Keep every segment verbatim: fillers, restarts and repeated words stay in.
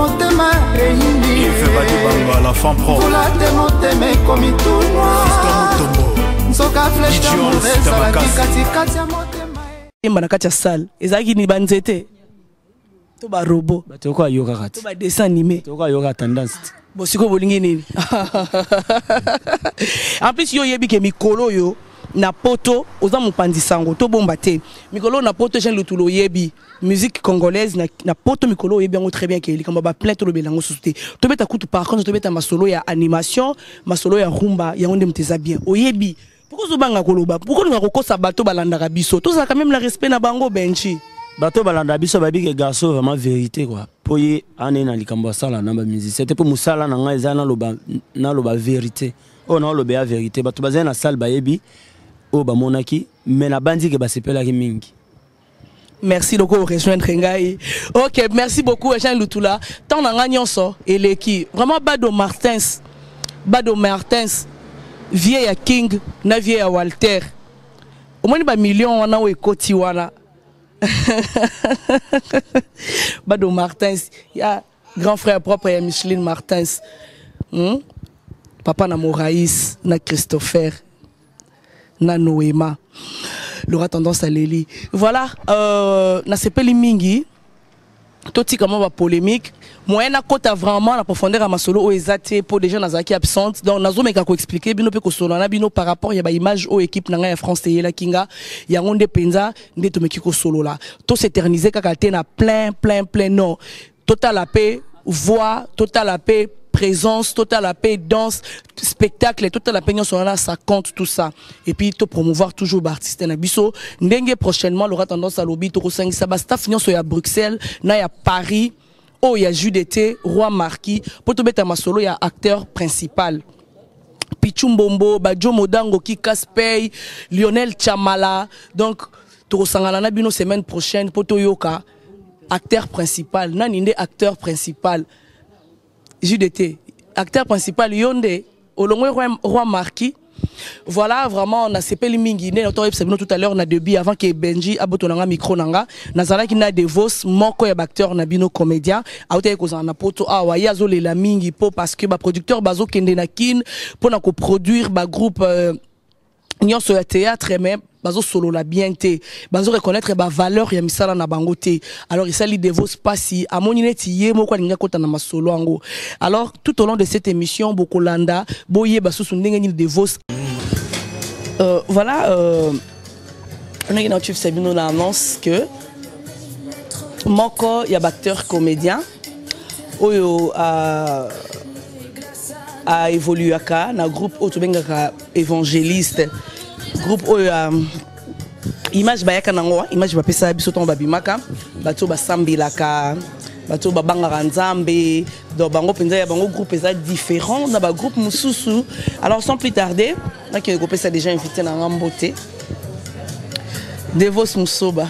motema eyindi la femme propre volate motema ekomi tout noir nzoka flèche d'amour ezalaki katikati ya motema yemba na kati ya salle ezalaki ni banzete to ba robot bato ko ayoka kati to ba dessin animé to ko ayoka tendance bosiko bolingi nini en plus yo yebi ke mikolo yo na poto oza mopanzi sango to bomba te mikolo na poto Jean Lutulo yebi musique congolaise na, na poto mikolo yebi yango très bien ke likamba ba plein to lo belango susute to beta kutu par contre to beta masolo ya animation masolo ya rumba yango ndem teza bien oyebi pourquoi zo banga koloba pourquoi nga kokosa bato balanda biso to ça quand même la respect na bango benchi bato balanda biso babi ke garçon vraiment vérité quoi poye ane na likambo sala na ba musique c'était pour musala na nga ezana loba na loba vérité oh non loba vérité bato bazana na salle bayebi o ba monaki mais na bandi ke basepela ki mingi. Merci beaucoup rejoindre ngai. OK, merci beaucoup Jean Lutula. Tant na nga nyonso eleki. Vraiment Bado Martins. Bado Martins. Vie ya King na vie ya Walter. Au moins ba million wana we koti wana. Bado Martins, ya grand frère propre ya Micheline Martins. Hmm? Papa na Moraïs, na Christopher. Na Noéma. L'aura tendance à l'éli. Voilà, euh, na sepeli mingi. Toti comment va polémique. Moi na kota vraiment la profondeur à ma solo o ezate pour des gens nazaki absente. Donc nazo meka ko expliquer bino pe ko solo na bino par rapport ya ba image au équipe na nga ya France te la kinga ya ngonde penza nde to meki ko solo là. To s'éterniser kaka te na plein plein plein non. Total la paix, voix, total la paix, présence, total la paix, danse, spectacle, total la paix, là, ça compte tout ça. Et puis, to promouvoir toujours l'artiste na biso. Ndenge prochainement, l'aura tendance à lobby, to rosangi ça staff nyon so ya Bruxelles, na ya Paris, oh ya Judété, Roi Marquis, pour to beta masolo ya acteur principal. Pichumbombo, Badjo Modango qui Kaspey, Lionel Chamala. Donc, to rosangana na bino semaine prochaine pour to yoka acteur principal, naninde acteur principal. J D T, acteur principal Yonde, Olongwe Roi Marquis. Voilà, vraiment, on a sepeli mingi. Nous tout à l'heure, on a debi avant que Benji abotonanga micro nanga. Nazala qui na devos, moko ya acteur na bino comédien. Aote ko za na poto awa yazo le la mingi po parce que ba producteur bazo kende na kin pour na ko produire ba groupe nyon so ya théâtre même bazo solo la bien te bazo reconnaître ba valeur ya misala na bango te alors ça li devos pasi amonine ti ye moko alinga kota na masolo ango alors tout au long de cette émission bokolanda boye basusu ndenge ni devos euh voilà euh on a tu sais bien on annonce que moko ya acteur comédien oyo a a évolué aka na groupe autobengaka évangéliste groupe oyo uh, image bayaka nango image bapesa biso to babimaka bato basambilaka bato babangaka nzambe donc bango penza ya bango groupe eza différent na ba groupe mususu alors sans plus tarder na ki groupe ça déjà invité na ngambote Devos Musoba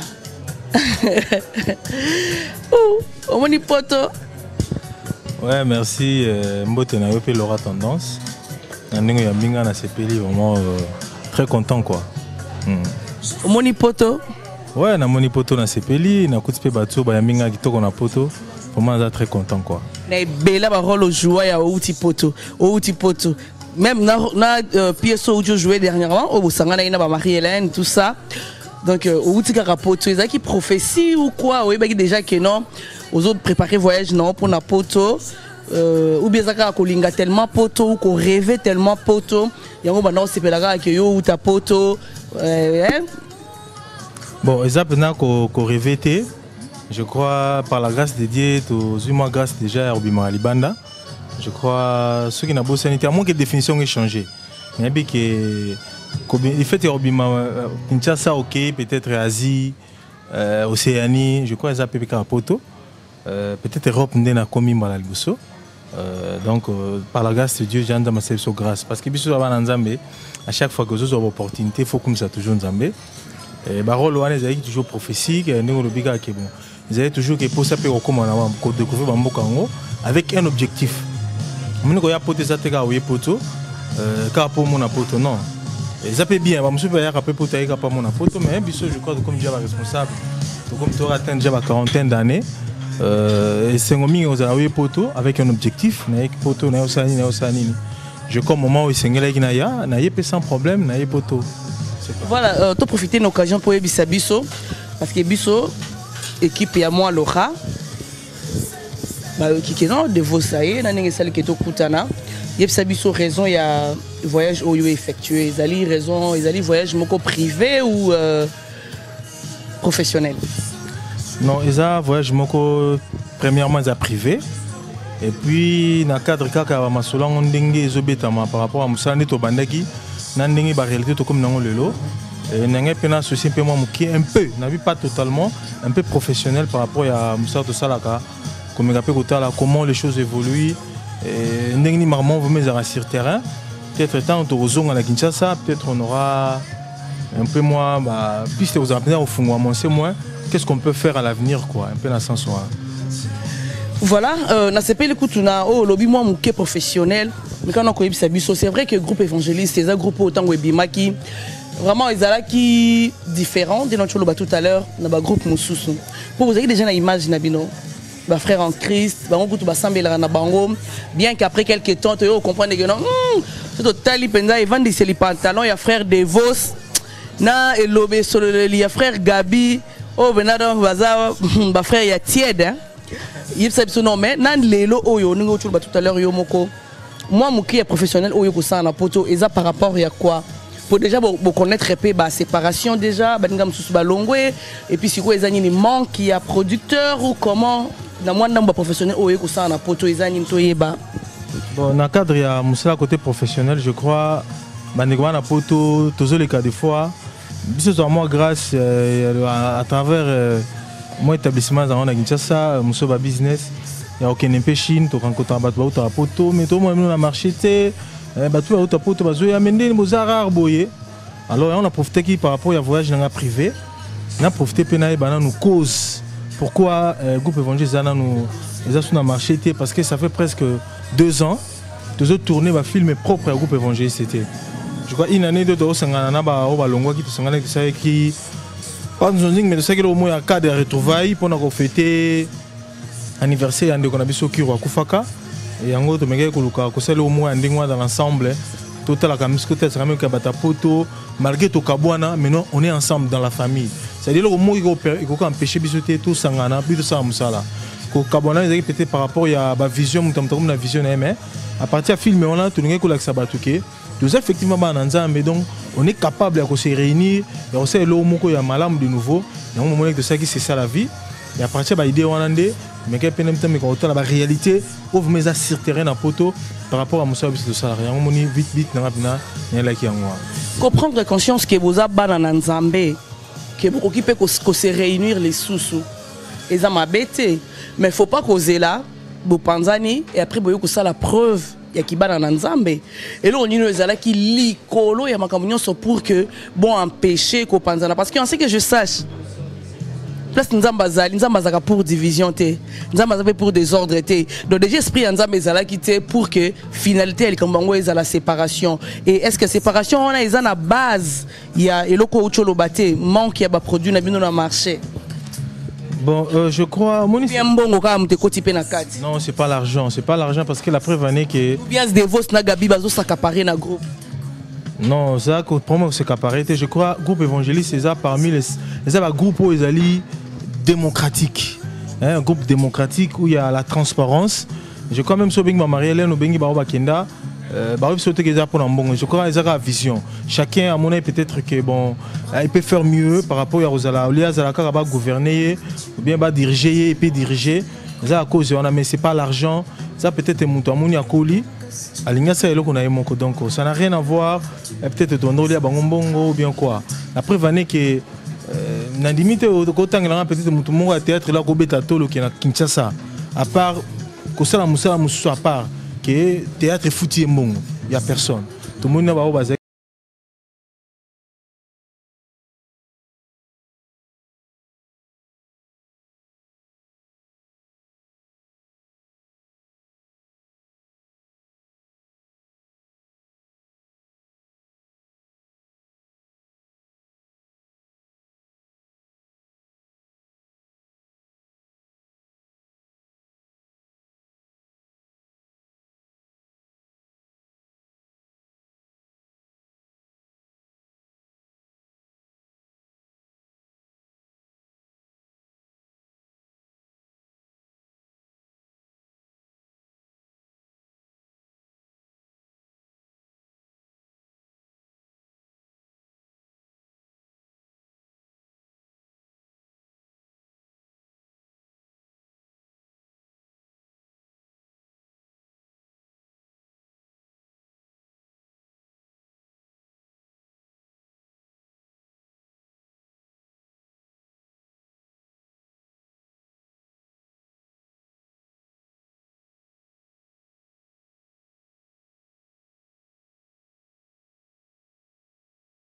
oh omoni poto. Ouais, merci. Euh, Mbote na yope l'aura tendance. Ndingo ya minga na sepeli vraiment euh, très content quoi. Mm. Moni poto. Ouais, na moni poto na sepeli na kutspe bato ba ya minga kitoko na poto. Vraiment ça très content quoi. Na bela ba rôle jouer ya outi poto, outi poto. Même na na euh, pièce où je jouais dernièrement au Sangana ina ba Marie-Hélène tout ça. Donc outi kaka poto, ils a qui prophétie ou quoi, oui bah déjà que non. Aux autres préparer voyage non pour na poto euh, ou bien ça ka kolinga tellement poto ou ko rêver tellement poto yango ba non sepelaka que yo ou ta poto euh, hein? Bon exactement ko ko rêver je crois par la grâce de Dieu to zuma grâce déjà Robima Libanda je crois ce qui n'a pas sanité à moins que définition ait changé mais bien que il fait Robima Kinshasa OK peut-être Asie euh, Océanie je crois ça peut être poto. Euh, peut-être Europe n'a commis mal à l'Ibuso. Donc, euh, par la grâce de Dieu, j'ai entendu ma sélection grâce. Parce que Biso va en Zambé, à chaque fois que vous avez une opportunité, il faut que nous soyons toujours en Zambé. Et Barolo, ils ont toujours prophétique, nous ils ont toujours que pour ça, peut découvrir Bambo Kango avec un objectif. Nous avons porté ça, nous avons porté ça, pour mon apôtre, non. Ça peut bien, je ne sais pas si mon apôtre, mais Biso, je crois que comme déjà responsable, comme tu as atteint déjà la quarantaine d'années. Euh, et c'est un moment où on poto avec un objectif, poto na osani na osani. Je comme moment où c'est ngela naya, na yé sans problème, na yé poto. Voilà, euh, tu profiter de l'occasion pour Ebissa Bisso parce que Bisso équipe ya moi Laura. Bah qui est non de vos saïe, na ninge celle qui est au Koutana. Ebissa Bisso raison il y a voyage où il effectué, ils allaient raison, ils allaient voyage moko privé ou euh, professionnel. Non, ils ont voyage moko premièrement ils ont privé et puis dans le cadre kaka ba masola ndenge ezobetama par rapport à musala neto bandaki na ndenge ba réalité to comme nango lelo et ndenge pena souci un peu moi muki un peu n'a vu pas totalement un peu professionnel par rapport à musala to salaka comme ngapé kotala comment les choses évoluent et ndenge ni marmon vous mettre sur terrain peut-être tant to ozonga na Kinshasa peut-être on aura un peu moins bah piste aux apprenants au fond moi c'est moins. Qu'est-ce qu'on peut faire à l'avenir, quoi, un peu dans le sens. Voilà, euh, na sepe le kutuna oh lobby moi mouké professionnel, mais quand on connaît Bisso, c'est vrai que le groupe évangéliste, c'est un groupe autant webimaki, vraiment ils ont qui différent de notre tout à l'heure, dans le groupe Moussoussou. Pour vous avez déjà une image nabino, bah frère en Christ, bah on goûte bah sambela na bango, bien qu'après quelques temps tu comprendre que non, c'est total ils pendant ils vendent des pantalons, il y a frère Devos, na et lobby sur le il y a frère Gabi. Oh, benado baza ba frère ya tiède hein. Il sait son nom mais nan lelo oyo ningo tout tout à l'heure yo moko. Moi mouki est professionnel oyo ko ça na poto et ça par rapport à quoi? Pour déjà bo connaître un peu ba séparation déjà, ba ngam sous ba longwe et puis si quoi ezani ni manque il y a producteur ou comment na moi ndamba professionnel oyo ko ça na poto ezani to yeba. Bon, dans le cadre ya musala côté professionnel, je crois ba ngwa na poto tozo les cas des fois Biso moi grâce euh, à, à travers euh, mon établissement dans Kinshasa, Musoba Business, il y a aucun empêchine, tu rencontres un bateau à poto, mais tout le monde a marché, bateau à poto, bateau à amener les mozarts boyer. Alors on a profité qui par rapport à voyage dans la privé, on a profité penaï banan nous cause. Pourquoi le groupe évangéliste nous les a marché parce que ça fait presque deux ans, deux autres tournées va filmer propre au groupe évangéliste c'était. Je crois une année de deux sangana na ba o ba longwa qui sangana qui ça qui pas nous dit mais c'est que au moins un cas de retrouvailles pour nous fêter anniversaire ande qu'on a biso ki roi kufaka et yango to mege ko luka ko sele au moins ndingwa dans l'ensemble total la camis côté ça même ka bata poto malgré to kabwana mais non on est ensemble dans la famille c'est à dire au moins il faut empêcher biso tout sangana biso ça musala ko kabwana ils peut-être par rapport il y a ba vision mutamtam na vision mais à partir film on a tout ngé ko la sabatuke. Nous effectivement mais donc on est capable de se réunir et on sait le mot ya malam de nouveau et on moment de ça qui c'est ça la vie et à partir de l'idée on a mais quand même temps mais quand on a la réalité on vous met à sur terrain en poteau par rapport à mon service de salarié on moni vite vite na rapina y a là qui en moi comprendre conscience que vous avez banana nzambe que vous occupez que se réunir les sous-sous et ça m'a bêté mais faut pas causer là vous panzani et après vous avez ça la preuve ya kibana na nzambe et là on dit nous ala qui likolo ya makamunyo so pour que bon empêcher ko panzana parce que on sait que je sache place nzamba zali nzamba zaka pour division té nzamba zaka pour désordre té donc déjà esprit nzamba zala qui té pour que finalité elle comme bango ezala séparation et est-ce que séparation on a ils en a base il y a eloko ucholo baté manque ya ba produit na bino na marché. Bon, euh, je crois. Non, c'est pas l'argent. C'est pas l'argent parce que la preuve année que. Non, ça, pour moi, c'est qu'appareil. Je crois groupe évangéliste, c'est ça parmi les. C'est un groupe où ils allaient démocratique. Un groupe démocratique où il y a la transparence. Je crois même que ma Marie-Hélène ou Bengi Baroba Kenda. Je crois qu'ils ont la vision. Chacun, à mon avis, peut-être que bon, il peut faire mieux par rapport à Rosala. Il y a gouverner, ou bien diriger, il peut diriger. Ça à cause, mais c'est pas l'argent. Ça peut-être mon tour, à Koli. Donc ça n'a rien à voir. Peut-être ton rôle à Bangobongo ou bien quoi. La preuve est que na limite au côté peut-être mon tour à théâtre là Robeta Tolo qui est à Kinshasa. À part que ça la Moussa Moussa à part. Que théâtre foutu et bon, il n'y a personne. Tout le monde n'a pas